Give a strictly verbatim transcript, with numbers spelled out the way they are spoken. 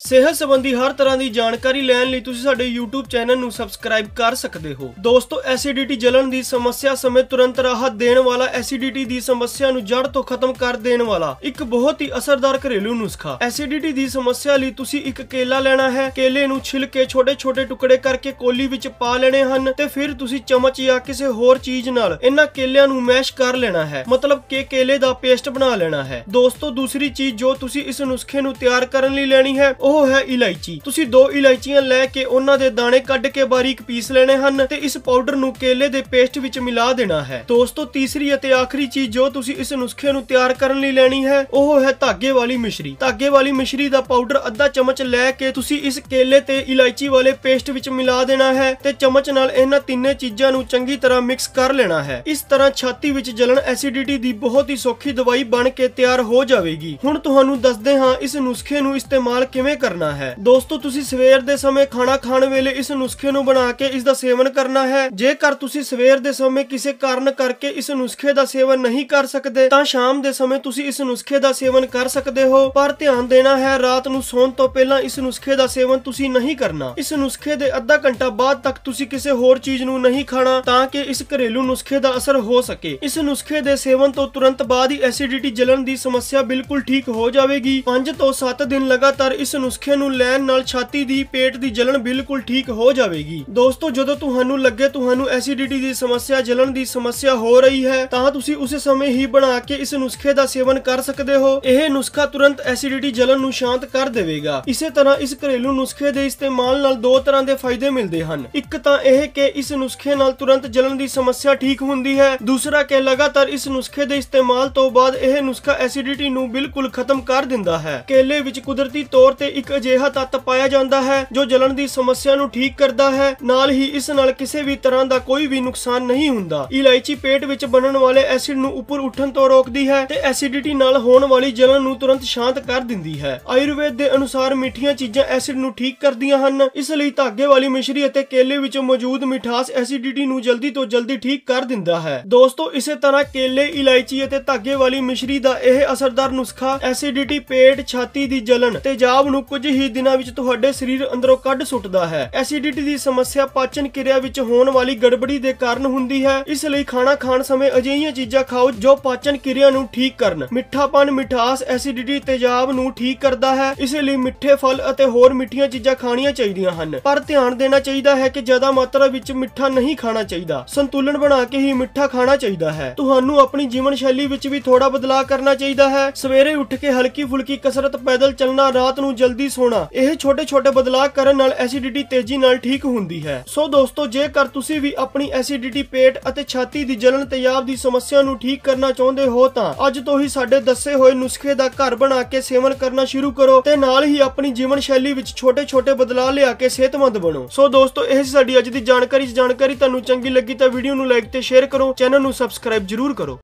सेहत संबंधी हर तरह की जानकारी लैन लई तुसीं साडे यूट्यूब चैनल नूं सबसक्राइब कर सकते हो। दोस्तों, एसिडिटी जलन की समस्या समेत तुरंत राहत देने वाला एसिडिटी की समस्या नूं जड़ तो खत्म कर देने वाला एक बहुत ही असरदार घरेलू नुस्खा। एसिडिटी की समस्या लई तुसीं एक केला लेना है। केले नूं छिल के छोटे छोटे टुकड़े करके कोली विच पा लेने हन ते फिर तुसीं चमच या किसी होर चीज नाल इन्हां केलियां नूं मैश कर लेना है, मतलब कि केले दा पेस्ट बना लेना है। दोस्तों, दूसरी चीज जो तुसीं इस नुस्खे नूं तैयार करन लई लेनी है ਉਹ है इलायची। तुसी दो इलायचियां लेके उन्हां दे दाने कढ के बारीक पीस लेने हन ते इस पाउडर नूं केले दे पेस्ट विच मिला देना है। दोस्तों, तीसरी अते आखिरी चीज जो तुसी इस नुस्खे नूं तैयार करन लई लेनी है ਉਹ है धागे वाली मिश्री। धागे वाली मिश्री दा पाउडर अद्धा चमच लेके तुसी इस केले ते इलायची वाले पेस्ट विच मिला देना है ते चमच नाल इन्हां तीने चीजां नूं चंगी तरह मिक्स कर लेना है। इस तरह छाती विच जलन एसिडिटी दी बहुत ही सौखी दवाई बन के तैयार हो जाएगी। हुण तुहानूं दसदे हां इस नुस्खे नूं इस्तेमाल किवें करना है। दोस्तों, तुसी सवेर दे समय खाना खाण वेले इस नुस्खे नूं बना के इस दा सेवन करना है। जेकर तुसी सवेर दे समय किसी कारण करके इस नुस्खे दा सेवन नहीं कर सकते तां शाम दे समय तुसी इस नुस्खे दा सेवन कर सकते हो, पर ध्यान देना है रात नूं सौण तो पहला इस नुस्खे दा सेवन तुसी नहीं करना। इस नुस्खे दे अद्धा घंटा बाद तक तुसी किसी होर चीज नूं नहीं खाना तां कि इस घरेलू नुस्खे दा असर हो सके। इस नुस्खे दे सेवन तो तुरंत बाद ही एसिडिटी जलन दी समस्या बिल्कुल ठीक हो जाएगी। पांच तो सात दिन लगातार इस नुस्खे नूं लैन नाल छाती दी पेट दी जलन बिल्कुल ठीक हो जाएगी। दोस्तों, जदों तुहानूं लगे तुहानूं एसिडिटी दी समस्या जलन दी समस्या हो रही है तां तुसी उस समय ही बना के इस नुस्खे दा सेवन कर सकते हो। यह नुस्खा तुरंत एसिडिटी जलन नूं शांत कर देवेगा। इसे तरह इस घरेलू नुस्खे दे इस्तेमाल नाल दो तरह के फायदे मिलते हैं। एक तां यह कि इस नुस्खे नाल तुरंत जलन दी समस्या ठीक हुंदी है। दूसरा कि लगातार इस नुस्खे दे इस्तेमाल तो बाद यह नुस्खा एसिडिटी नूं बिल्कुल खत्म कर दिंदा है। केले विच कुदरती तौर ते एक अजिहा तत्त पाया जाता है जो जलन दी समस्या नूं ठीक करता है। नाल ही इस नाल किसी भी तरह का कोई भी नुकसान नहीं हुंदा। इलायची पेट विच बनन वाले एसिड नूं उपर उठन तो रोकदी है ते एसिडिटी नाल होण वाली जलन नूं तुरंत शांत कर दिंदी है। आयुर्वेद दे अनुसार मिठियां चीजां एसिड नूं ठीक करदियां हन, इसलिए धागे वाली मिश्री अते केले विच मौजूद मिठास एसिडिटी नूं जल्दी तो जल्दी ठीक कर दिंदा है। दोस्तों, इसे तरह केले, इलायची अते धागे वाली मिश्री दा यह असरदार नुस्खा एसिडिटी, पेट, छाती दी जलन, तेजाब नूं कुछ ही दिनां विच तुहाडे शरीर अंदरों कढ सुੱਟਦਾ है। एसिडिटी दी समस्या पाचन क्रिया विच होण वाली गड़बड़ी दे कारण हुंदी है, इसलिए खाना खाण समय अजिहियां चीजां खाओ जो पाचन क्रिया नूं ठीक करन। मिठापन, मिठास एसिडिटी, तेजाब नूं ठीक करदा है, इसलिए मिठे फल अते होर मिठियां चीजां खाणीਆਂ ਚਾਹੀਦੀਆਂ ਹਨ। पर ध्यान देना चाहिए है कि ज्यादा मात्रा विच मिठा नहीं खाना चाहिए। संतुलन बना के ही मिठा खाना चाहिए है। तुहानूं अपनी जीवन शैली विच भी थोड़ा बदलाव करना चाहिए है। सवेरे उठ के हल्की फुल्की कसरत, पैदल चलना, रात नूं जल्दी सोना, यह छोटे छोटे बदलाव करन नाल एसिडिटी तेजी नाल ठीक हुंदी है। सो दोस्तों, जेकर तुसी भी अपनी एसिडिटी, पेट अते छाती दी जलन, तेजाब दी समस्या नूं ठीक करना चाहुंदे हो तां अज तो ही साडे दस्से होए नुस्खे दा घर बना के सेवन करना शुरू करो ते नाल ही अपनी जीवन शैली विच छोटे छोटे बदलाव लिया के सेहतमंद बनो। सो दोस्तों, यह साडी अज दी जानकारी जानकारी तुहानूं चंगी लगी तां वीडियो नूं लाइक ते शेयर करो, चैनल नूं सबसक्राइब जरूर करो।